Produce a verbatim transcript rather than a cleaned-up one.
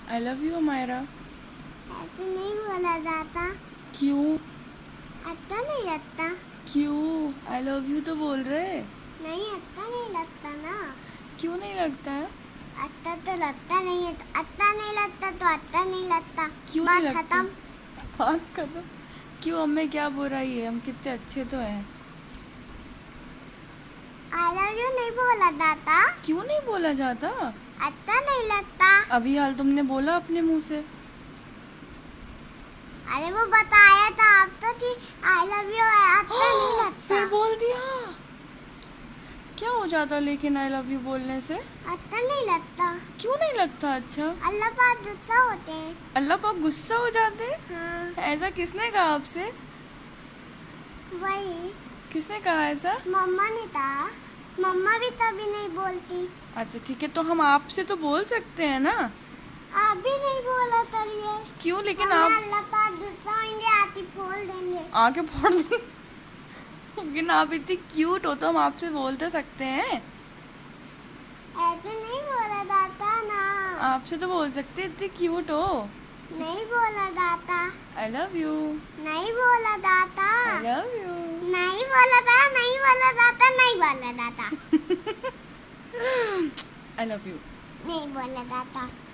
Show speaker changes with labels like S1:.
S1: I love you Amayra.
S2: ऐसे नहीं बोला जाता।
S1: क्यों?
S2: अच्छा नहीं लगता।
S1: क्यों? आई लव यू तो बोल रहे।
S2: नहीं अच्छा नहीं लगता ना।
S1: क्यों नहीं लगता है?
S2: अच्छा तो लगता नहीं है, तो अच्छा नहीं लगता तो अच्छा नहीं लगता।
S1: क्यों
S2: बात
S1: नहीं लगता?
S2: खत्म।
S1: बात खत्म। क्यों? हमें क्या बुराई है? हम कितने अच्छे तो हैं।
S2: आई लव यू नहीं बोला जाता।
S1: क्यों नहीं बोला जाता?
S2: अच्छा नहीं लगता।
S1: अभी हाल तुमने बोला अपने मुंह से।
S2: अरे वो बताया था आप तो थी आई लव यू अच्छा नहीं लगता।
S1: फिर बोल दिया। क्या हो जाता लेकिन आई लव यू बोलने से?
S2: अच्छा नहीं लगता।
S1: क्यों नहीं लगता अच्छा?
S2: अल्लाह पाक गुस्सा होते हैं।
S1: अल्लाह पाक गुस्सा हो जाते हैं?
S2: हाँ
S1: ऐसा किसने कहा आपसे?
S2: वही
S1: किसने कहा ऐसा?
S2: मम्मा ने कहा। मम्मा भी तभी नहीं बोलती।
S1: अच्छा ठीक है, तो हम आपसे तो बोल सकते हैं ना।
S2: आप भी नहीं बोला करिए।
S1: क्यों? लेकिन
S2: हमें
S1: आप
S2: अल्लाह पाक गुस्सा होंगे आती फोड़ देंगे।
S1: आके फोड़ देंगे। लेकिन आप इतनी क्यूट हो तो हम आपसे बोल तो सकते हैं।
S2: ऐसे नहीं बोला जाता ना।
S1: आपसे तो बोल सकते हैं, इतनी क्यूट हो।
S2: नहीं बोला जाता।
S1: I love you.
S2: नहीं बोला जाता।
S1: I love you.
S2: नहीं बोला था नहीं बोला जाता नहीं बोला जाता।
S1: I love you.
S2: नहीं बोला जाता।